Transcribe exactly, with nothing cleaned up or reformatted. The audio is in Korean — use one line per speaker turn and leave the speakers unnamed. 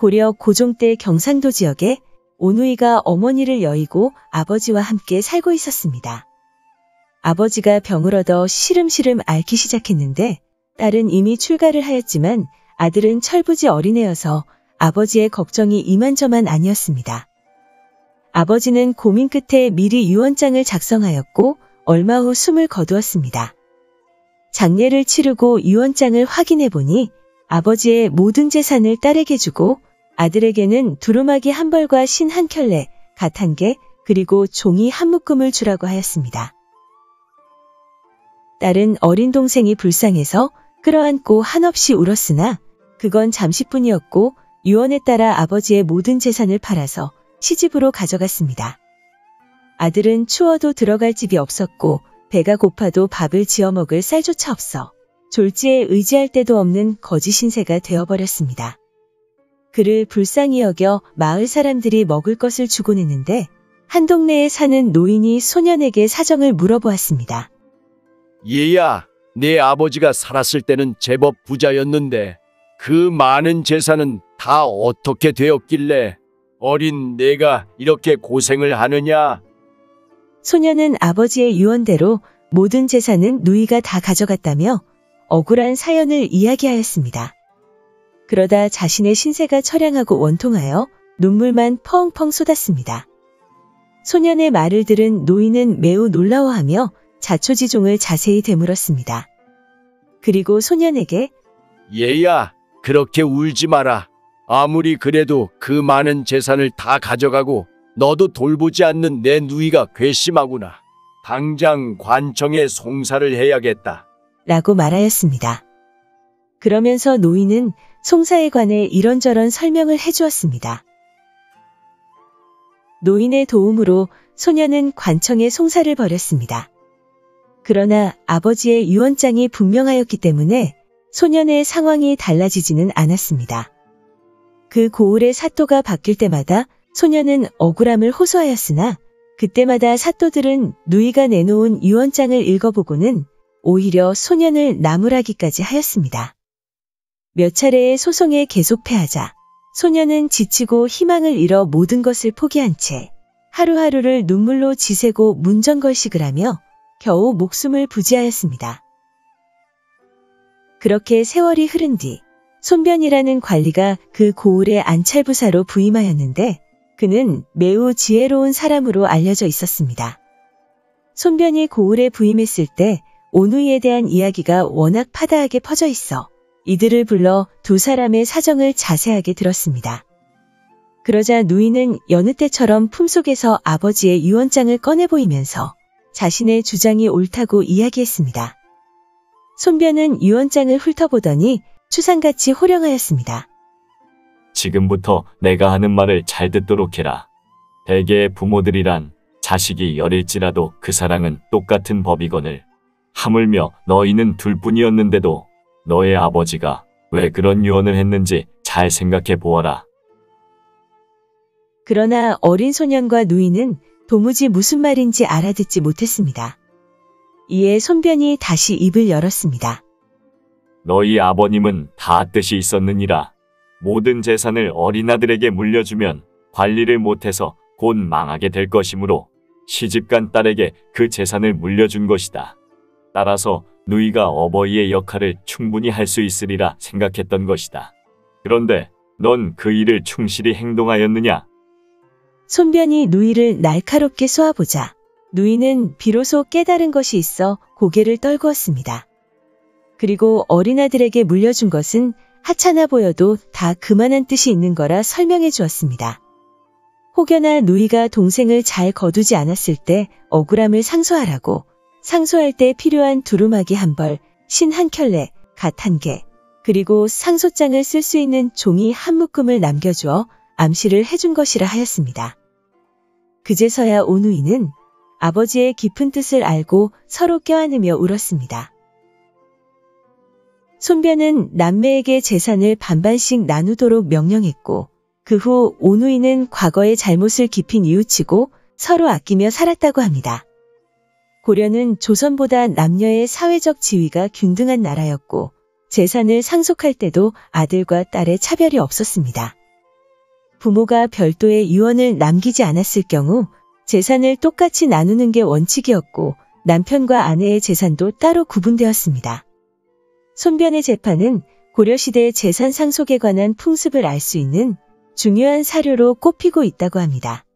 고려 고종 때 경상도 지역에 오누이가 어머니를 여의고 아버지와 함께 살고 있었습니다. 아버지가 병을 얻어 시름시름 앓기 시작했는데 딸은 이미 출가를 하였지만 아들은 철부지 어린애여서 아버지의 걱정이 이만저만 아니었습니다. 아버지는 고민 끝에 미리 유언장을 작성하였고 얼마 후 숨을 거두었습니다. 장례를 치르고 유언장을 확인해 보니 아버지의 모든 재산을 딸에게 주고 아들에게는 두루마기 한 벌과 신 한 켤레, 갓 한 개, 그리고 종이 한 묶음을 주라고 하였습니다. 딸은 어린 동생이 불쌍해서 끌어안고 한없이 울었으나 그건 잠시뿐이었고 유언에 따라 아버지의 모든 재산을 팔아서 시집으로 가져갔습니다. 아들은 추워도 들어갈 집이 없었고 배가 고파도 밥을 지어 먹을 쌀조차 없어 졸지에 의지할 데도 없는 거지 신세가 되어버렸습니다. 그를 불쌍히 여겨 마을 사람들이 먹을 것을 주곤 했는데 한 동네에 사는 노인이 소년에게 사정을 물어보았습니다.
얘야, 내 아버지가 살았을 때는 제법 부자였는데 그 많은 재산은 다 어떻게 되었길래 어린 내가 이렇게 고생을 하느냐?
소년은 아버지의 유언대로 모든 재산은 누이가 다 가져갔다며 억울한 사연을 이야기하였습니다. 그러다 자신의 신세가 처량하고 원통하여 눈물만 펑펑 쏟았습니다. 소년의 말을 들은 노인은 매우 놀라워하며 자초지종을 자세히 되물었습니다. 그리고 소년에게
얘야, 그렇게 울지 마라. 아무리 그래도 그 많은 재산을 다 가져가고 너도 돌보지 않는 내 누이가 괘씸하구나. 당장 관청에 송사를 해야겠다.
라고 말하였습니다. 그러면서 노인은 송사에 관해 이런저런 설명을 해주었습니다. 노인의 도움으로 소년은 관청에 송사를 벌였습니다. 그러나 아버지의 유언장이 분명하였기 때문에 소년의 상황이 달라지지는 않았습니다. 그 고을의 사또가 바뀔 때마다 소년은 억울함을 호소하였으나 그때마다 사또들은 누이가 내놓은 유언장을 읽어보고는 오히려 소년을 나무라기까지 하였습니다. 몇 차례의 소송에 계속 패하자 소년은 지치고 희망을 잃어 모든 것을 포기한 채 하루하루를 눈물로 지새고 문전걸식을 하며 겨우 목숨을 부지하였습니다. 그렇게 세월이 흐른 뒤 손변이라는 관리가 그 고을의 안찰부사로 부임하였는데 그는 매우 지혜로운 사람으로 알려져 있었습니다. 손변이 고을에 부임했을 때 오누이에 대한 이야기가 워낙 파다하게 퍼져 있어 이들을 불러 두 사람의 사정을 자세하게 들었습니다. 그러자 누이는 여느 때처럼 품속에서 아버지의 유언장을 꺼내 보이면서 자신의 주장이 옳다고 이야기했습니다. 손변은 유언장을 훑어보더니 추상같이 호령하였습니다.
지금부터 내가 하는 말을 잘 듣도록 해라. 대개의 부모들이란 자식이 열일지라도 그 사랑은 똑같은 법이거늘. 하물며 너희는 둘뿐이었는데도 너의 아버지가 왜 그런 유언을 했는지 잘 생각해 보아라.
그러나 어린 소년과 누이는 도무지 무슨 말인지 알아듣지 못했습니다. 이에 손변이 다시 입을 열었습니다.
너희 아버님은 다 뜻이 있었느니라. 모든 재산을 어린아들에게 물려주면 관리를 못해서 곧 망하게 될 것이므로 시집간 딸에게 그 재산을 물려준 것이다. 따라서 누이가 어버이의 역할을 충분히 할 수 있으리라 생각했던 것이다. 그런데 넌 그 일을 충실히 행동하였느냐?
손변이 누이를 날카롭게 쏘아보자 누이는 비로소 깨달은 것이 있어 고개를 떨구었습니다. 그리고 어린아들에게 물려준 것은 하찮아 보여도 다 그만한 뜻이 있는 거라 설명해 주었습니다. 혹여나 누이가 동생을 잘 거두지 않았을 때 억울함을 상소하라고 상소할 때 필요한 두루마기 한 벌, 신 한 켤레, 갓 한 개, 그리고 상소장을 쓸 수 있는 종이 한 묶음을 남겨주어 암시를 해준 것이라 하였습니다. 그제서야 오누이는 아버지의 깊은 뜻을 알고 서로 껴안으며 울었습니다. 손변은 남매에게 재산을 반반씩 나누도록 명령했고 그 후 오누이는 과거의 잘못을 깊이 뉘우치고 서로 아끼며 살았다고 합니다. 고려는 조선보다 남녀의 사회적 지위가 균등한 나라였고 재산을 상속할 때도 아들과 딸의 차별이 없었습니다. 부모가 별도의 유언을 남기지 않았을 경우 재산을 똑같이 나누는 게 원칙이었고 남편과 아내의 재산도 따로 구분되었습니다. 손변의 재판은 고려시대의 재산 상속에 관한 풍습을 알 수 있는 중요한 사료로 꼽히고 있다고 합니다.